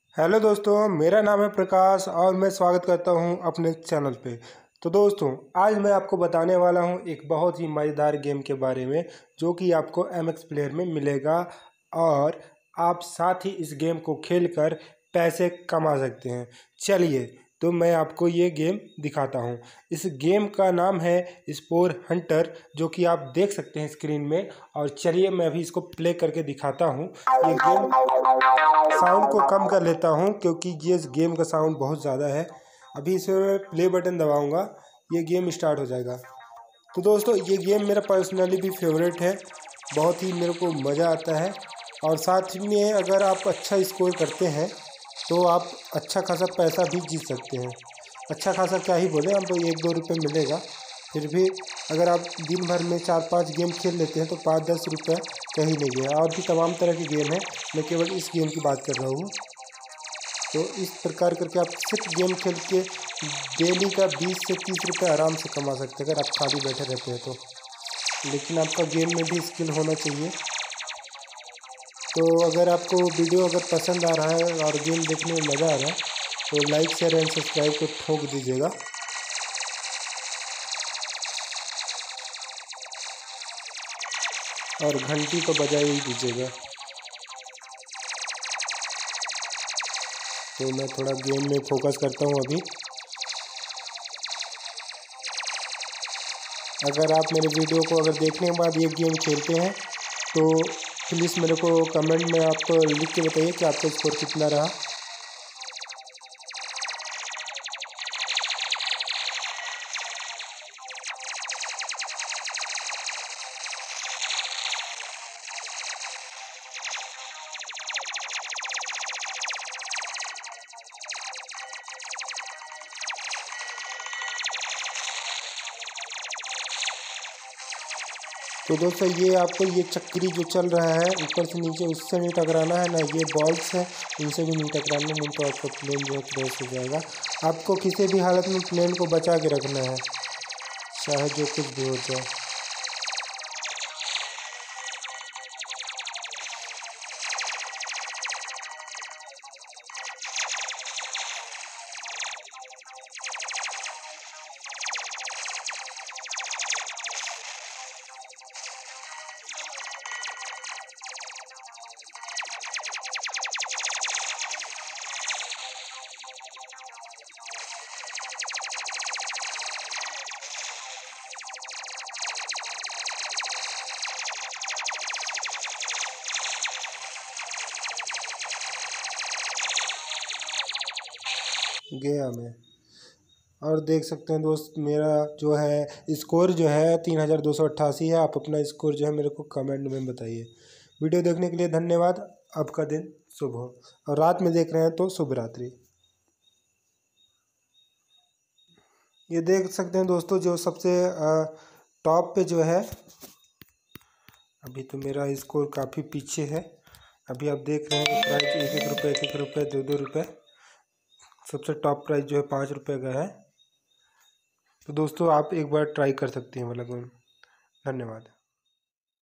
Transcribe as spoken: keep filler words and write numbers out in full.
Hello दोस्तों, मेरा नाम है प्रकाश और मैं स्वागत करता हूं अपने चैनल पे। तो दोस्तों, आज मैं आपको बताने वाला हूं एक बहुत ही मज़ेदार गेम के बारे में जो कि आपको एम एक्स प्लेयर में मिलेगा और आप साथ ही इस गेम को खेलकर पैसे कमा सकते हैं। चलिए तो मैं आपको ये गेम दिखाता हूं। इस गेम का नाम है स्पोर हंटर, जो कि आप देख सकते हैं स्क्रीन में। और चलिए मैं अभी इसको प्ले करके दिखाता हूं। ये गेम साउंड को कम कर लेता हूं क्योंकि ये गेम का साउंड बहुत ज़्यादा है। अभी इसमें मैं प्ले बटन दबाऊंगा, ये गेम स्टार्ट हो जाएगा। तो दोस्तों, ये गेम मेरा पर्सनली भी फेवरेट है, बहुत ही मेरे को मज़ा आता है। और साथ में अगर आप अच्छा स्कोर करते हैं तो आप अच्छा खासा पैसा भी जीत सकते हैं। अच्छा खासा क्या ही बोले, आपको एक दो रुपये मिलेगा। फिर भी अगर आप दिन भर में चार पाँच गेम खेल लेते हैं तो पाँच दस रुपये कहीं नहीं गया। और भी तमाम तरह के गेम हैं, मैं केवल इस गेम की बात कर रहा हूँ। तो इस प्रकार करके आप सिर्फ गेम खेल के डेली का बीस से तीस रुपये आराम से कमा सकते हैं अगर आप खाली बैठे रहते हैं तो। लेकिन आपका गेम में भी स्किल होना चाहिए। तो अगर आपको वीडियो अगर पसंद आ रहा है और गेम देखने में मज़ा आ रहा है तो लाइक शेयर एंड सब्सक्राइब को ठोक दीजिएगा। और घंटी को बजा ही दीजिएगा। तो मैं थोड़ा गेम में फोकस करता हूँ अभी। अगर आप मेरे वीडियो को अगर देखने के बाद ये गेम खेलते हैं तो प्लीज़ मेरे को कमेंट में आप लिख के बताइए कि आपका स्कोर कितना रहा। तो दोस्तों, ये आपको ये चक्री जो चल रहा है ऊपर से नीचे, उससे नहीं टकराना है ना, ये बॉल्स है इनसे भी नहीं टकराना, नहीं तो आपका प्लेन जो है क्रैश हो जाएगा। आपको किसी भी हालत में प्लेन को बचा के रखना है, चाहे जो कुछ भी हो जाए। गया मैं। और देख सकते हैं दोस्त, मेरा जो है स्कोर जो है तीन हज़ार दो सौ अट्ठासी है। आप अपना स्कोर जो है मेरे को कमेंट में बताइए। वीडियो देखने के लिए धन्यवाद। आपका दिन शुभ हो, और रात में देख रहे हैं तो शुभ रात्रि। ये देख सकते हैं दोस्तों, जो सबसे टॉप पे जो है, अभी तो मेरा स्कोर काफ़ी पीछे है। अभी आप देख रहे हैं प्राइस एक एक रुपये एक एक रुपये दो दो रुपये। सबसे टॉप प्राइस जो है पाँच रुपये का है। तो दोस्तों, आप एक बार ट्राई कर सकते हैं वाला गेम। धन्यवाद।